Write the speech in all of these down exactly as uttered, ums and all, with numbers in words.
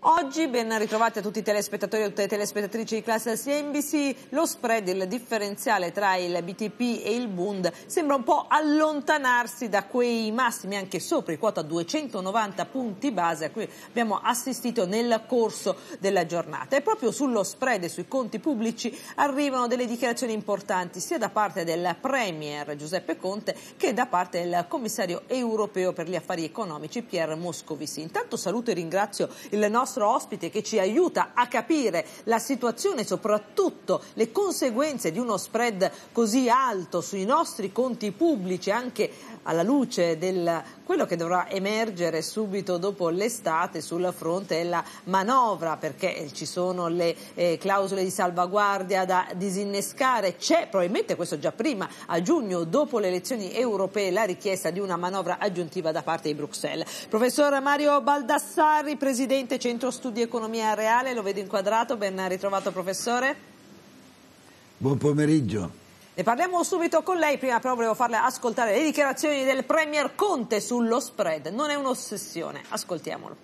Oggi ben ritrovati a tutti i telespettatori e a tutte le telespettatrici di Classe C N B C. Lo spread, il differenziale tra il B T P e il Bund sembra un po' allontanarsi da quei massimi anche sopra i quota duecentonovanta punti base a cui abbiamo assistito nel corso della giornata. E proprio sullo spread e sui conti pubblici arrivano delle dichiarazioni importanti sia da parte del Premier Giuseppe Conte che da parte del commissario europeo per gli affari economici Pierre Moscovici. Intanto saluto e ringrazio il nostro ospite che ci aiuta a capire la situazione e soprattutto le conseguenze di uno spread così alto sui nostri conti pubblici, anche alla luce del quello che dovrà emergere subito dopo l'estate sul fronte della manovra, perché ci sono le eh, clausole di salvaguardia da disinnescare. C'è probabilmente, questo già prima, a giugno dopo le elezioni europee, la richiesta di una manovra aggiuntiva da parte di Bruxelles. Professor Mario Baldassarri, presidente Centro Studi Economia Reale, lo vedo inquadrato. Ben ritrovato, professore. Buon pomeriggio. Ne parliamo subito con lei, prima però volevo farle ascoltare le dichiarazioni del Premier Conte sullo spread. Non è un'ossessione, ascoltiamolo.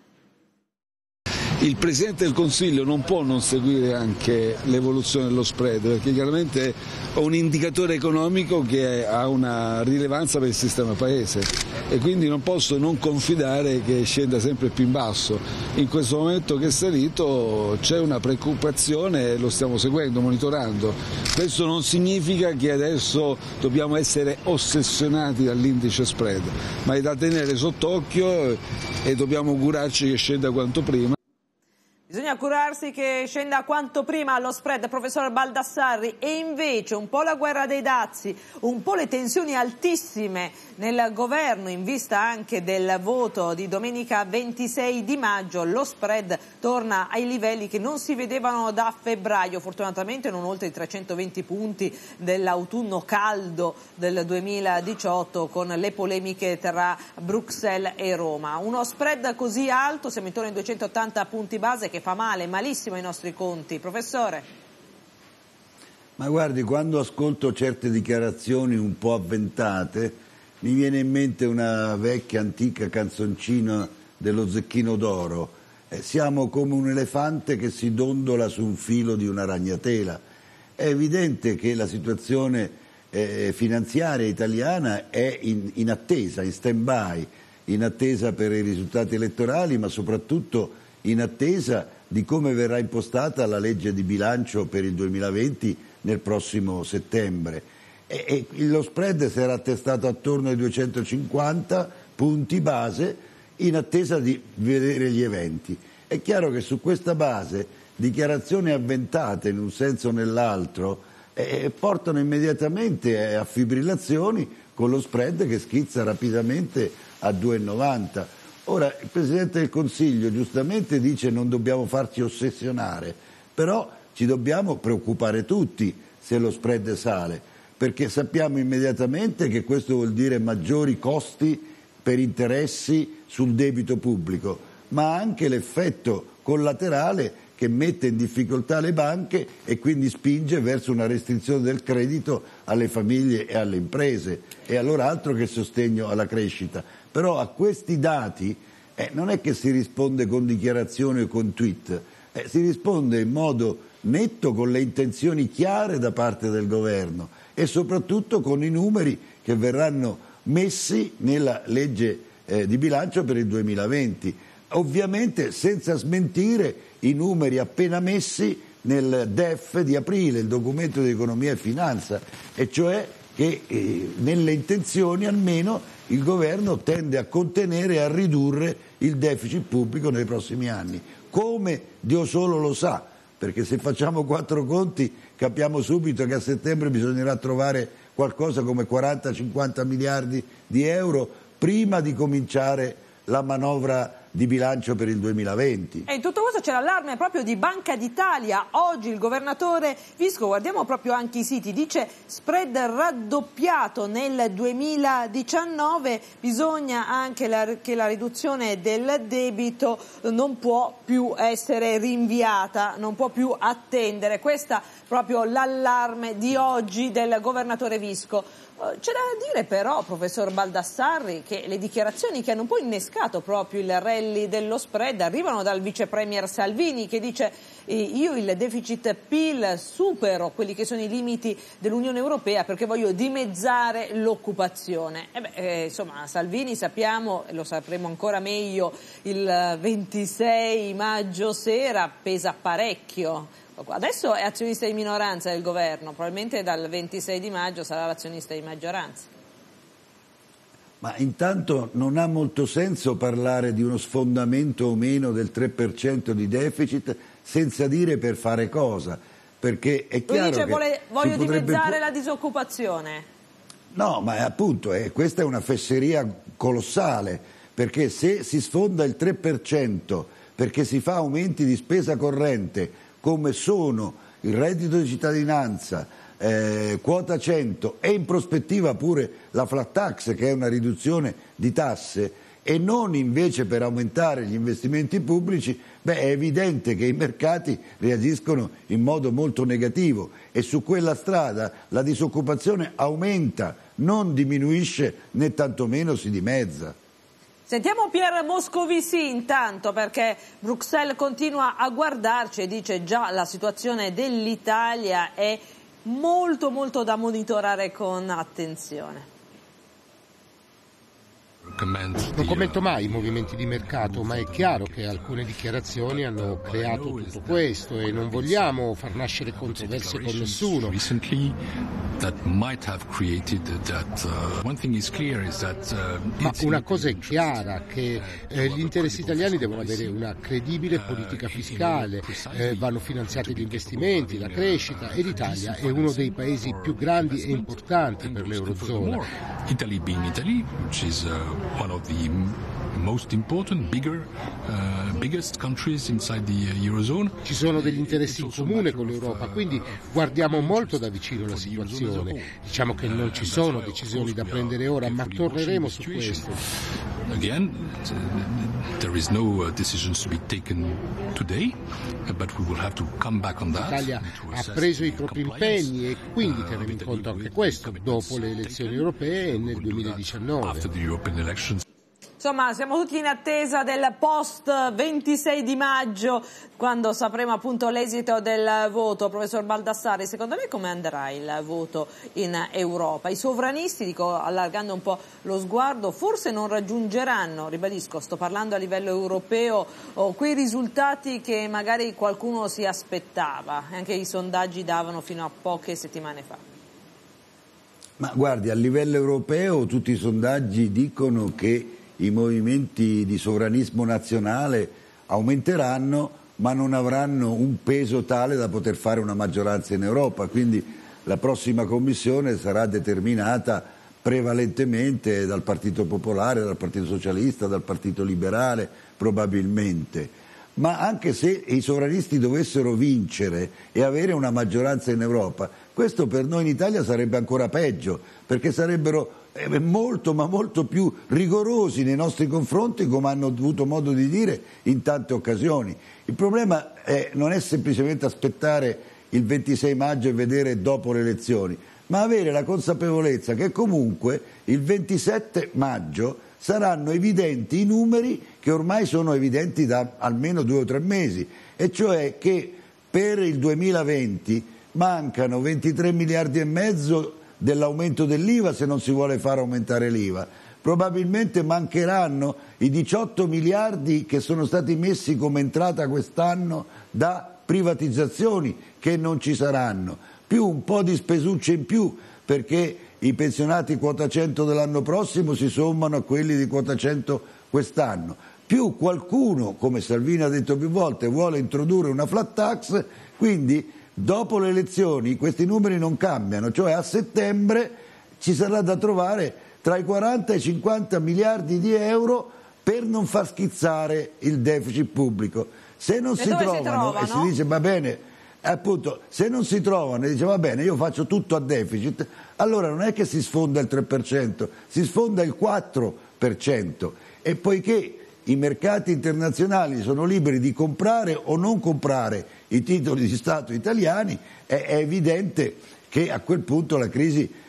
Il Presidente del Consiglio non può non seguire anche l'evoluzione dello spread, perché chiaramente è un indicatore economico che ha una rilevanza per il sistema paese e quindi non posso non confidare che scenda sempre più in basso. In questo momento che è salito c'è una preoccupazione e lo stiamo seguendo, monitorando. Questo non significa che adesso dobbiamo essere ossessionati dall'indice spread, ma è da tenere sott'occhio e dobbiamo augurarci che scenda quanto prima. Bisogna curarsi che scenda quanto prima lo spread, professor Baldassarri, e invece un po' la guerra dei dazi, un po' le tensioni altissime nel governo in vista anche del voto di domenica ventisei di maggio. Lo spread torna ai livelli che non si vedevano da febbraio, fortunatamente non oltre i trecentoventi punti dell'autunno caldo del duemiladiciotto con le polemiche tra Bruxelles e Roma. Uno spread così alto, siamo intorno ai duecentottanta punti base, che fa male, malissimo ai nostri conti. Professore? Ma guardi, quando ascolto certe dichiarazioni un po' avventate mi viene in mente una vecchia antica canzoncina dello Zecchino d'Oro. Eh, siamo come un elefante che si dondola su un filo di una ragnatela. È evidente che la situazione eh, finanziaria italiana è in, in attesa, in stand-by, in attesa per i risultati elettorali, ma soprattutto in attesa di come verrà impostata la legge di bilancio per il duemilaventi nel prossimo settembre. E, e lo spread si era attestato attorno ai duecentocinquanta punti base in attesa di vedere gli eventi. È chiaro che su questa base dichiarazioni avventate in un senso o nell'altro eh, portano immediatamente a fibrillazioni con lo spread che schizza rapidamente a due virgola novanta. Ora, il Presidente del Consiglio giustamente dice non dobbiamo farci ossessionare, però ci dobbiamo preoccupare tutti se lo spread sale, perché sappiamo immediatamente che questo vuol dire maggiori costi per interessi sul debito pubblico, ma anche l'effetto collaterale che mette in difficoltà le banche e quindi spinge verso una restrizione del credito alle famiglie e alle imprese, e allora altro che sostegno alla crescita. Però a questi dati eh, non è che si risponde con dichiarazioni o con tweet, eh, si risponde in modo netto con le intenzioni chiare da parte del governo e soprattutto con i numeri che verranno messi nella legge eh, di bilancio per il duemilaventi, ovviamente senza smentire i numeri appena messi nel D E F di aprile, il documento di economia e finanza, e cioè che eh, nelle intenzioni almeno il governo tende a contenere e a ridurre il deficit pubblico nei prossimi anni. Come? Dio solo lo sa, perché se facciamo quattro conti capiamo subito che a settembre bisognerà trovare qualcosa come quaranta cinquanta miliardi di euro prima di cominciare la manovra di bilancio per il duemilaventi. E in tutto questo c'è l'allarme proprio di Banca d'Italia. Oggi il governatore Visco, guardiamo proprio anche i siti, dice spread raddoppiato nel duemiladiciannove, bisogna anche la, che la riduzione del debito non può più essere rinviata, non può più attendere. Questa proprio l'allarme di oggi del governatore Visco. C'è da dire però, professor Baldassarri, che le dichiarazioni che hanno un po' innescato proprio il rally dello spread arrivano dal vice premier Salvini, che dice eh, io il deficit P I L supero quelli che sono i limiti dell'Unione Europea perché voglio dimezzare l'occupazione. E beh, eh, insomma, Salvini sappiamo, e lo sapremo ancora meglio il ventisei maggio sera, pesa parecchio. Adesso è azionista di minoranza del governo, probabilmente dal ventisei di maggio sarà l'azionista di maggioranza. Ma intanto non ha molto senso parlare di uno sfondamento o meno del tre per cento di deficit senza dire per fare cosa, perché è chiaro Lui dice che vuole, voglio dimezzare po- la disoccupazione. No, ma appunto eh, questa è una fesseria colossale, perché se si sfonda il tre per cento perché si fa aumenti di spesa corrente come sono il reddito di cittadinanza, eh, quota cento e in prospettiva pure la flat tax, che è una riduzione di tasse, e non invece per aumentare gli investimenti pubblici, beh, è evidente che i mercati reagiscono in modo molto negativo e su quella strada la disoccupazione aumenta, non diminuisce né tantomeno si dimezza. Sentiamo Pierre Moscovici intanto, perché Bruxelles continua a guardarci e dice già la situazione dell'Italia è molto molto da monitorare con attenzione. Non commento mai i movimenti di mercato, ma è chiaro che alcune dichiarazioni hanno creato tutto questo e non vogliamo far nascere controversie con nessuno. Ma una cosa è chiara, che eh, gli interessi italiani devono avere una credibile politica fiscale, eh, vanno finanziati gli investimenti, la crescita, e l'Italia è uno dei paesi più grandi e importanti per l'Eurozona. Italy being Italy, which is uh, one of the most important, bigger, uh, biggest countries inside the Eurozone. Ci sono degli interessi in comune con l'Europa, quindi guardiamo molto da vicino la situazione. Diciamo che non ci sono decisioni da prendere ora, ma torneremo su questo. Again, there is no decisions to be taken today, but we will have to come back on that. L'Italia ha preso i propri impegni e quindi terremo in conto anche questo dopo le elezioni europee e nel duemiladiciannove. Insomma, siamo tutti in attesa del post ventisei di maggio, quando sapremo appunto l'esito del voto. Professor Baldassarri, secondo me come andrà il voto in Europa? I sovranisti, dico allargando un po' lo sguardo, forse non raggiungeranno, ribadisco, sto parlando a livello europeo, oh, quei risultati che magari qualcuno si aspettava, anche i sondaggi davano fino a poche settimane fa. Ma guardi, a livello europeo tutti i sondaggi dicono che i movimenti di sovranismo nazionale aumenteranno, ma non avranno un peso tale da poter fare una maggioranza in Europa, quindi la prossima commissione sarà determinata prevalentemente dal Partito Popolare, dal Partito Socialista, dal Partito Liberale probabilmente. Ma anche se i sovranisti dovessero vincere e avere una maggioranza in Europa, questo per noi in Italia sarebbe ancora peggio, perché sarebbero molto ma molto più rigorosi nei nostri confronti, come hanno avuto modo di dire in tante occasioni. Il problema è, non è semplicemente aspettare il ventisei maggio e vedere dopo le elezioni, ma avere la consapevolezza che comunque il ventisette maggio saranno evidenti i numeri che ormai sono evidenti da almeno due o tre mesi, e cioè che per il duemilaventi mancano ventitré miliardi e mezzo dell'aumento dell'I V A se non si vuole far aumentare l'I V A. Probabilmente mancheranno i diciotto miliardi che sono stati messi come entrata quest'anno da privatizzazioni che non ci saranno, più un po' di spesucce in più, perché i pensionati quota cento dell'anno prossimo si sommano a quelli di quota cento quest'anno, più qualcuno, come Salvini ha detto più volte, vuole introdurre una flat tax, quindi dopo le elezioni questi numeri non cambiano, cioè a settembre ci sarà da trovare tra i quaranta e i cinquanta miliardi di euro per non far schizzare il deficit pubblico. Se non si trovano, si trovano e si dice va bene, appunto, se non si trovano e dice va bene, io faccio tutto a deficit, allora non è che si sfonda il tre per cento, si sfonda il quattro per cento, e poiché i mercati internazionali sono liberi di comprare o non comprare i titoli di Stato italiani, è, è evidente che a quel punto la crisi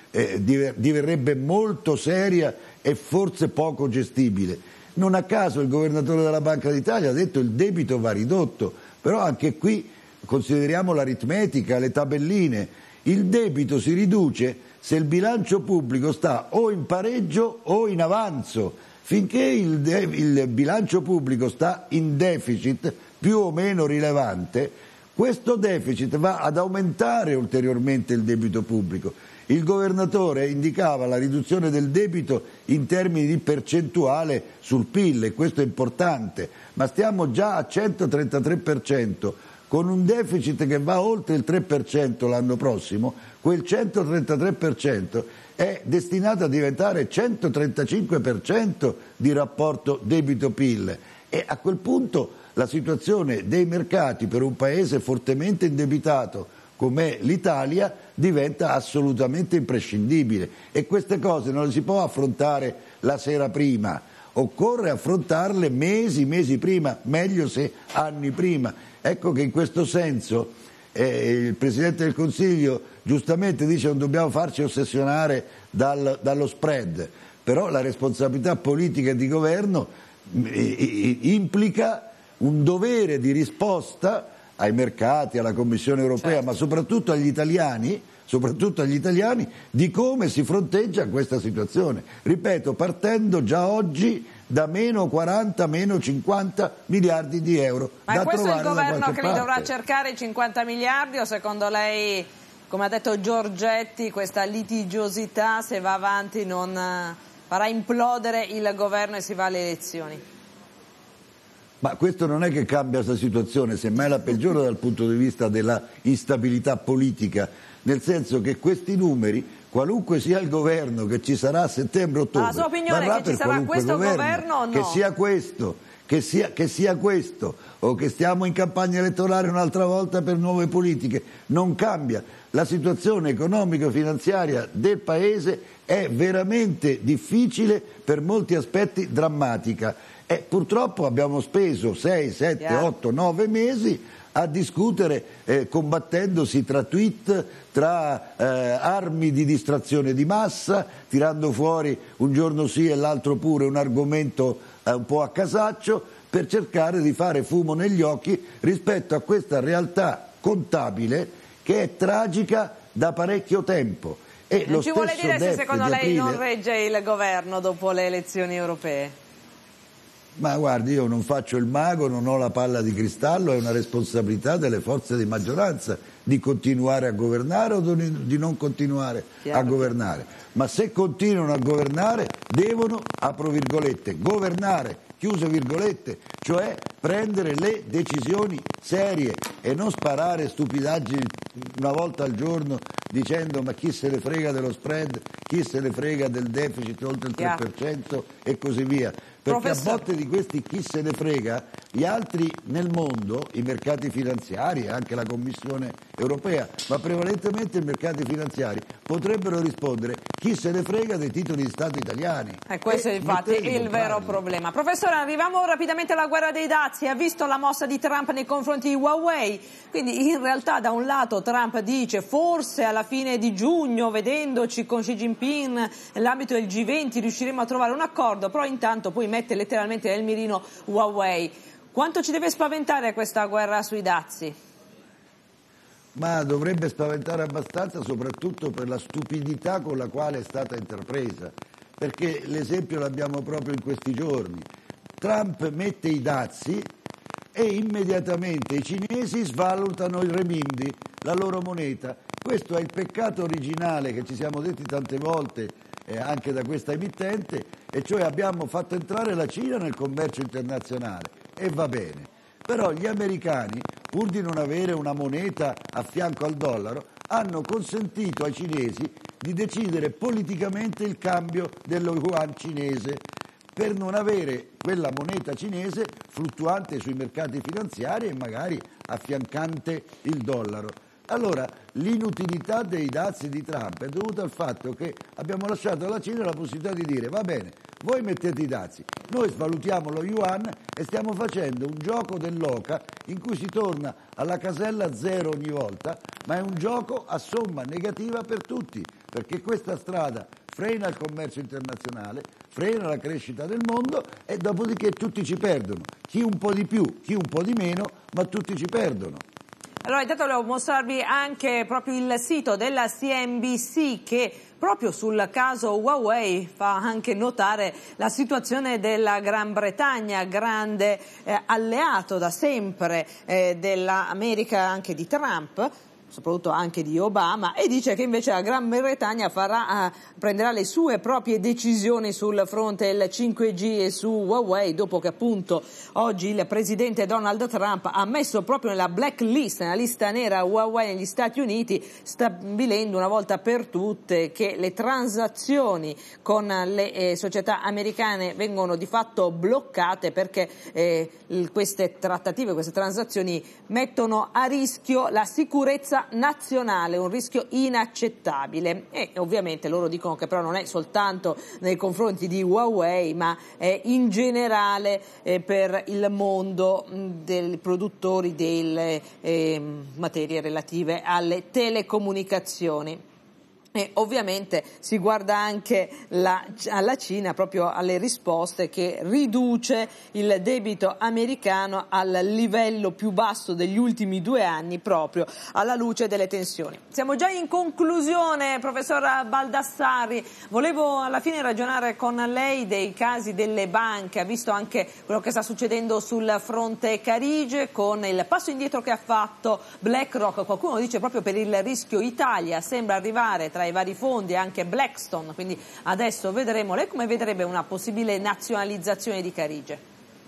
eh, diverrebbe molto seria e forse poco gestibile. Non a caso il governatore della Banca d'Italia ha detto che il debito va ridotto, però anche qui consideriamo l'aritmetica, le tabelline. Il debito si riduce se il bilancio pubblico sta o in pareggio o in avanzo. Finché il, de- il bilancio pubblico sta in deficit più o meno rilevante, questo deficit va ad aumentare ulteriormente il debito pubblico. Il governatore indicava la riduzione del debito in termini di percentuale sul P I L e questo è importante, ma stiamo già a centotrentatré per cento con un deficit che va oltre il tre per cento l'anno prossimo. Quel centotrentatré per cento è destinato a diventare centotrentacinque per cento di rapporto debito-P I L e a quel punto la situazione dei mercati per un paese fortemente indebitato come l'Italia diventa assolutamente imprescindibile e queste cose non le si può affrontare la sera prima, occorre affrontarle mesi, mesi prima, meglio se anni prima. Ecco che in questo senso eh, il Presidente del Consiglio giustamente dice che non dobbiamo farci ossessionare dal, dallo spread, però la responsabilità politica e di governo eh, implica un dovere di risposta ai mercati, alla Commissione europea, certo, ma soprattutto agli italiani, soprattutto agli italiani, di come si fronteggia questa situazione. Ripeto, partendo già oggi da meno quaranta, meno cinquanta miliardi di euro. Ma da è questo il governo che parte. li dovrà cercare i cinquanta miliardi o secondo lei, come ha detto Giorgetti, questa litigiosità se va avanti non farà implodere il governo e si va alle elezioni? Ma questo non è che cambia questa situazione, semmai la peggiora dal punto di vista della instabilità politica, nel senso che questi numeri, qualunque sia il governo che ci sarà a settembre-ottobre, la sua opinione è che ci sarà questo governo, governo o no? Che sia questo, che sia, che sia questo, o che stiamo in campagna elettorale un'altra volta per nuove politiche, non cambia. La situazione economico-finanziaria del Paese è veramente difficile, per molti aspetti drammatica. E purtroppo abbiamo speso sei, sette, otto, nove mesi a discutere eh, combattendosi tra tweet, tra eh, armi di distrazione di massa, tirando fuori un giorno sì e l'altro pure un argomento eh, un po' a casaccio per cercare di fare fumo negli occhi rispetto a questa realtà contabile che è tragica da parecchio tempo. E non lo ci vuole dire se secondo lei aprile... non regge il governo dopo le elezioni europee? Ma guardi, io non faccio il mago, non ho la palla di cristallo, è una responsabilità delle forze di maggioranza di continuare a governare o di non continuare Chiaro. a governare. Ma se continuano a governare devono, apro virgolette, governare, chiuse virgolette, cioè prendere le decisioni serie e non sparare stupidaggini una volta al giorno dicendo ma chi se ne frega dello spread, chi se ne frega del deficit oltre il tre per cento e così via. Perché Professor. a botte di questi chi se ne frega, gli altri nel mondo, i mercati finanziari e anche la Commissione europea, ma prevalentemente i mercati finanziari, potrebbero rispondere chi se ne frega dei titoli di Stato italiani. E questo e è infatti il vero problema. Professore, arriviamo rapidamente alla guerra dei dazi. Ha visto la mossa di Trump nei confronti di Huawei? Quindi in realtà da un lato Trump dice forse alla fine di giugno, vedendoci con Xi Jinping nell'ambito del G venti, riusciremo a trovare un accordo, però intanto poi mette letteralmente nel mirino Huawei. Quanto ci deve spaventare questa guerra sui dazi? Ma dovrebbe spaventare abbastanza, soprattutto per la stupidità con la quale è stata intrapresa, perché l'esempio l'abbiamo proprio in questi giorni. Trump mette i dazi e immediatamente i cinesi svalutano il renminbi, la loro moneta. Questo è il peccato originale che ci siamo detti tante volte eh, anche da questa emittente, e cioè abbiamo fatto entrare la Cina nel commercio internazionale e va bene. Però gli americani, pur di non avere una moneta a fianco al dollaro, hanno consentito ai cinesi di decidere politicamente il cambio dello yuan cinese per non avere quella moneta cinese fluttuante sui mercati finanziari e magari affiancante il dollaro. Allora, l'inutilità dei dazi di Trump è dovuta al fatto che abbiamo lasciato alla Cina la possibilità di dire va bene, voi mettete i dazi, noi svalutiamo lo yuan e stiamo facendo un gioco dell'oca in cui si torna alla casella zero ogni volta, ma è un gioco a somma negativa per tutti, perché questa strada frena il commercio internazionale, frena la crescita del mondo e dopodiché tutti ci perdono, chi un po' di più, chi un po' di meno, ma tutti ci perdono. Allora, intanto volevo mostrarvi anche proprio il sito della C N B C che proprio sul caso Huawei fa anche notare la situazione della Gran Bretagna, grande eh, alleato da sempre eh, dell'America, anche di Trump, soprattutto anche di Obama, e dice che invece la Gran Bretagna farà, prenderà le sue proprie decisioni sul fronte del cinque G e su Huawei, dopo che appunto oggi il presidente Donald Trump ha messo proprio nella blacklist, nella lista nera, Huawei negli Stati Uniti, stabilendo una volta per tutte che le transazioni con le eh, società americane vengono di fatto bloccate, perché eh, queste trattative, queste transazioni mettono a rischio la sicurezza nazionale, un rischio inaccettabile. E ovviamente loro dicono che però non è soltanto nei confronti di Huawei, ma è in generale eh, per il mondo mh, dei produttori delle eh, materie relative alle telecomunicazioni. E ovviamente si guarda anche la, alla Cina, proprio alle risposte, che riduce il debito americano al livello più basso degli ultimi due anni, proprio alla luce delle tensioni. Siamo già in conclusione, professor Baldassarri. Volevo alla fine ragionare con lei dei casi delle banche. Ha visto anche quello che sta succedendo sul fronte Carige con il passo indietro che ha fatto BlackRock. Qualcuno dice proprio per il rischio Italia, sembra arrivare tra i vari fondi anche Blackstone, quindi adesso vedremo. Lei come vedrebbe una possibile nazionalizzazione di Carige?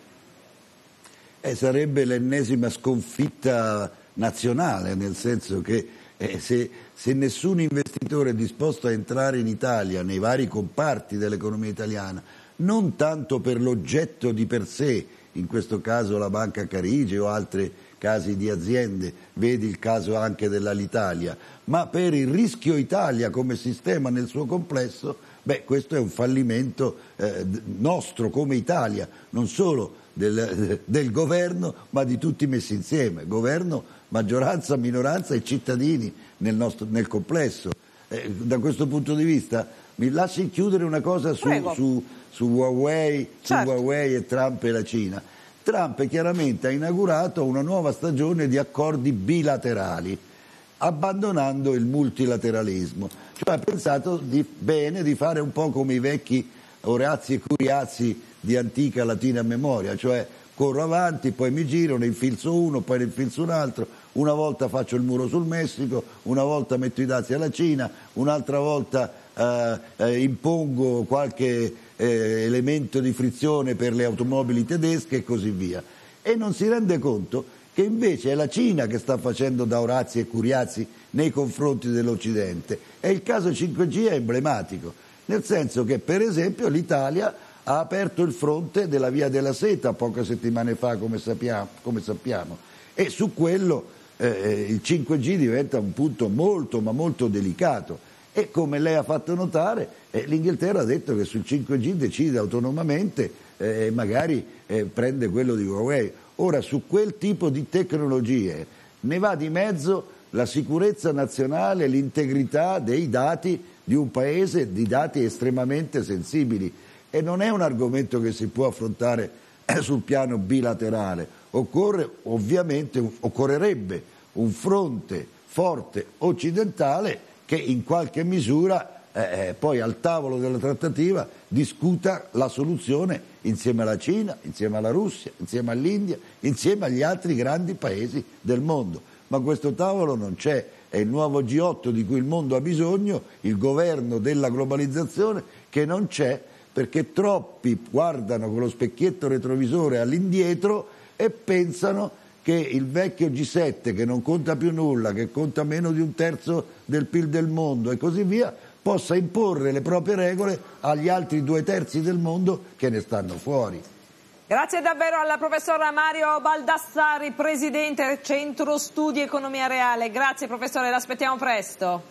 Eh, sarebbe l'ennesima sconfitta nazionale, nel senso che eh, se, se nessun investitore è disposto a entrare in Italia, nei vari comparti dell'economia italiana, non tanto per l'oggetto di per sé, in questo caso la Banca Carige o altri casi di aziende, vedi il caso anche dell'Alitalia, ma per il rischio Italia come sistema nel suo complesso, beh, questo è un fallimento eh, nostro come Italia, non solo del, del governo, ma di tutti messi insieme, governo, maggioranza, minoranza e cittadini nel, nostro, nel complesso. Eh, da questo punto di vista mi lasci chiudere una cosa su, su, su, Huawei, certo. su Huawei e Trump e la Cina. Trump chiaramente ha inaugurato una nuova stagione di accordi bilaterali, abbandonando il multilateralismo. Cioè ha pensato di, bene di fare un po' come i vecchi Orazzi e Curiazzi di antica latina memoria, cioè corro avanti, poi mi giro, ne infilzo uno, poi ne infilzo un altro, una volta faccio il muro sul Messico, una volta metto i dazi alla Cina, un'altra volta eh, eh, impongo qualche eh, elemento di frizione per le automobili tedesche e così via. E non si rende conto che invece è la Cina che sta facendo da Orazzi e Curiazzi nei confronti dell'Occidente. E il caso cinque G è emblematico, nel senso che per esempio l'Italia ha aperto il fronte della Via della Seta poche settimane fa, come sappiamo, come sappiamo. E su quello eh, il cinque G diventa un punto molto ma molto delicato. E come lei ha fatto notare, eh, l'Inghilterra ha detto che sul cinque G decide autonomamente e eh, magari eh, prende quello di Huawei. Ora, su quel tipo di tecnologie ne va di mezzo la sicurezza nazionale, l'integrità dei dati di un paese, di dati estremamente sensibili. E non è un argomento che si può affrontare eh, sul piano bilaterale. Occorre, ovviamente, occorrerebbe un fronte forte occidentale che in qualche misura eh, poi al tavolo della trattativa discuta la soluzione insieme alla Cina, insieme alla Russia, insieme all'India, insieme agli altri grandi paesi del mondo. Ma questo tavolo non c'è, è il nuovo G otto di cui il mondo ha bisogno, il governo della globalizzazione che non c'è, perché troppi guardano con lo specchietto retrovisore all'indietro e pensano che il vecchio G sette, che non conta più nulla, che conta meno di un terzo del P I L del mondo e così via, possa imporre le proprie regole agli altri due terzi del mondo che ne stanno fuori. Grazie davvero al professor Mario Baldassarri, presidente del Centro Studi Economia Reale. Grazie professore, l'aspettiamo presto.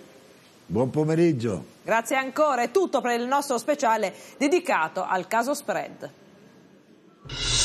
Buon pomeriggio. Grazie ancora, è tutto per il nostro speciale dedicato al caso Spread.